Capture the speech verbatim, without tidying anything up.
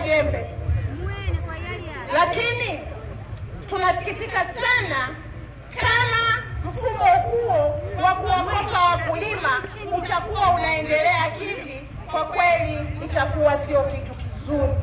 jembe. Lakini tunasikitika sana kama mfumo huo wa kuwakopa wakulima utakuwa unaendelea hivi, kwa kweli itakuwa sio kitu kizuri.